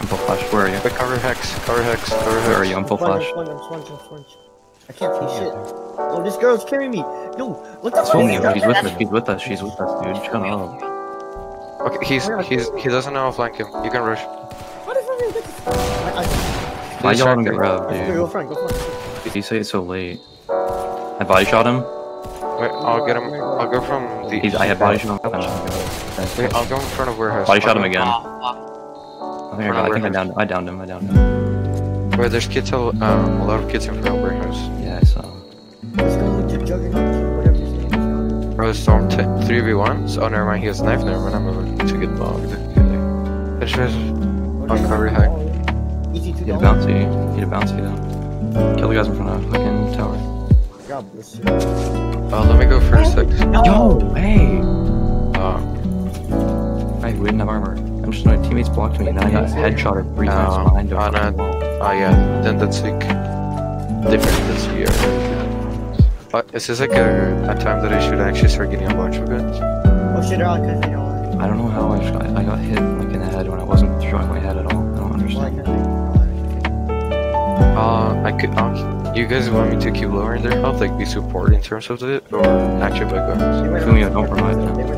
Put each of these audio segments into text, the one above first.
full flash. Where are you? Wait, cover Hex. Cover Hex. Cover Hex. Where are you? I'm full flash. I'm sponge. I can't see shit. Oh, this girl's carrying me. Yo, what the fuck? Fumio, she's with us. She's with us. She's with us, dude. Shut up. Okay, he doesn't know how to flank him. You can rush. What if I get this? Why y'all don't get rubbed, Go dude? front. You say it's so late. I body shot him. Wait, I'll get him. I'll go from the. I had body shot him. Wait, I'll go in front of warehouse. Body shot him again. I think I downed him. Wait, there's kids. A lot of kids in front of warehouse. Yeah, I saw. Let's go to Juggernaut. Whatever you're saying. Bro, Storm 3v1. Oh, never mind. He has a knife. Never mind. I'm about to get logged. It's just. I'll cover Hex. Easy to Get a bouncy. Get a bouncy though. Kill the guys in front of fucking tower. God bless you. Let me go first. Yo, hey! Hey, we didn't have armor. I'm just my teammates blocked me, and then I got headshotted 3 times behind him. Oh yeah, then that's like different this year. Is this like a time that I should actually start getting a bunch of guns? Oh shit, they're all because they don't. I don't know how I got hit like in the head when I wasn't throwing my head at all. I don't understand. You guys want me to keep lowering their health, like be support in terms of it, or actually by guns? Fumio, don't provide that.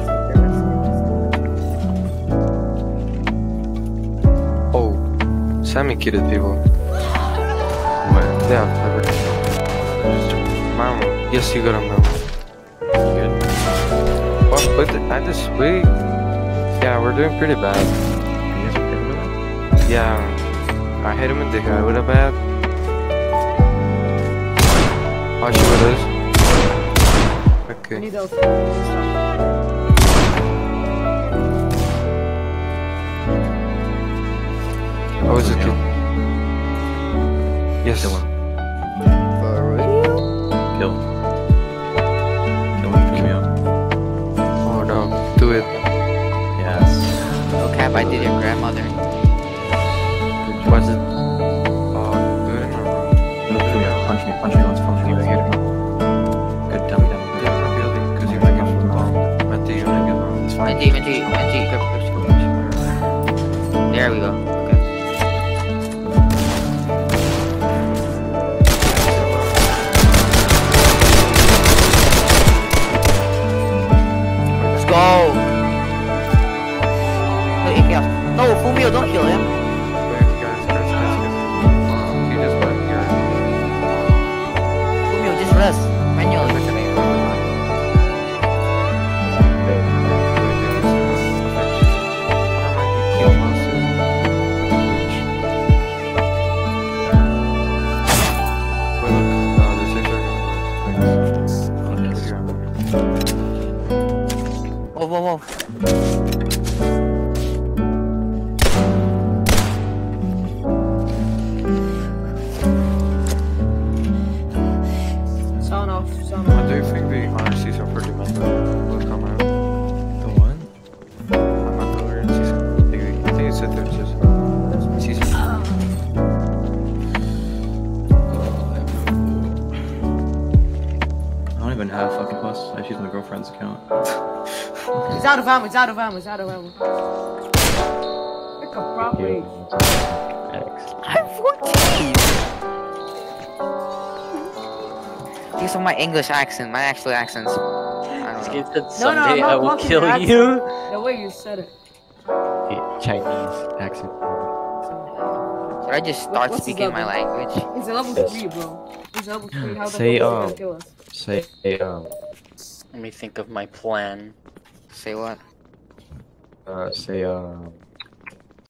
Oh, Sammy kitted people. Where? Yeah, Mom, yes, you got him now. Good. What? But I just wait. Yeah, we're doing pretty bad. You guys okay with that? Yeah, I hit him in the head with a bat. Oh, she with us. Okay. I need those. Oh, is it kill? Yes. Kill him. For real? Kill. Kill him, Fumio. Oh no, do it. Yes. No cap, I did your grandmother. Was it? Do it in a row. No, Fumio. Punch me, let's punch me. Good, dummy. Do it in a building, because you might get from the bomb. At the unit, get wrong. It's fine. There we go. Okay. Let's go! Wait, if you have... No, Fumio, don't kill him. He just went here. Fumio, just rest. Manually. Whoa. Sound off. Do you think the honor season for the member will come out? The what? I'm not the learning season. I think it's the third season. I don't even have fucking plus. I just use my girlfriend's account. It's out of ammo. Pick up property. I'm 14! These are my English accent, my actual accents. I don't know. You said someday I will kill you. The way you said it. Chinese accent. Should I just start What's speaking my language? It's a level 3, bro. It's a level 3. How the Say, fuck is he gonna kill us? Say, let me think of my plan. Say what? Say,